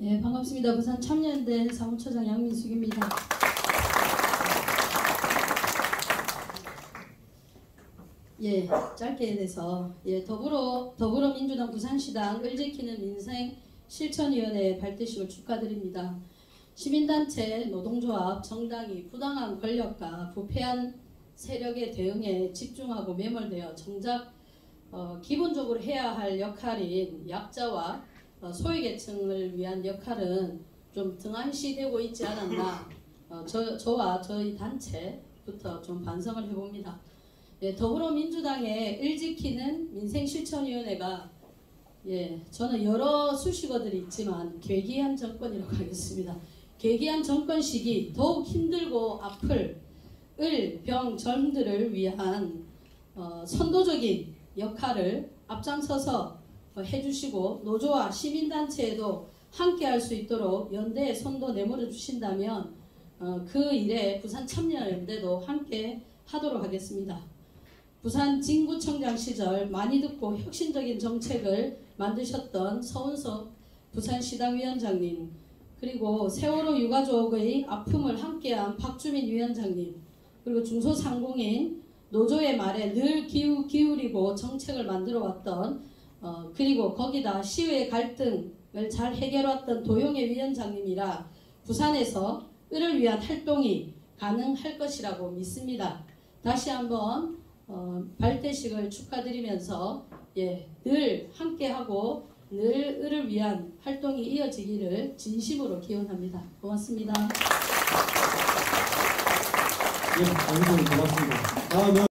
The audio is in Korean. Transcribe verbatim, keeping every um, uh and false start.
예, 반갑습니다. 부산 참여연대 사무처장 양민숙입니다. 예, 짧게 해서 예, 더불어 더불어민주당 부산시당을 지키는 민생 실천위원회 발대식을 축하드립니다. 시민단체, 노동조합, 정당이 부당한 권력과 부패한 세력의 대응에 집중하고 매몰되어 정작 어, 기본적으로 해야 할 역할인 약자와 어, 소외계층을 위한 역할은 좀 등한시되고 있지 않았나 어, 저, 저와 저희 단체부터 좀 반성을 해봅니다. 예, 더불어민주당의 을 지키는 민생실천위원회가 예, 저는 여러 수식어들이 있지만 괴기한 정권이라고 하겠습니다. 괴기한 정권 시기 더욱 힘들고 아플 을, 병, 젊들을 위한 어, 선도적인 역할을 앞장서서 어, 해주시고 노조와 시민단체에도 함께 할 수 있도록 연대에 손도 내밀어 주신다면 어, 그 일에 부산 참여연대도 함께 하도록 하겠습니다. 부산 진구청장 시절 많이 듣고 혁신적인 정책을 만드셨던 서운석 부산시당위원장님, 그리고 세월호 유가족의 아픔을 함께한 박주민 위원장님, 그리고 중소상공인 노조의 말에 늘 기우, 기울이고 정책을 만들어왔던 어, 그리고 거기다 시의회 갈등을 잘 해결했던 도용의 위원장님이라 부산에서 을을 위한 활동이 가능할 것이라고 믿습니다. 다시 한번 어, 발대식을 축하드리면서 예, 늘 함께하고 늘 을을 위한 활동이 이어지기를 진심으로 기원합니다. 고맙습니다. 예, 양민숙님 고맙습니다. 다음은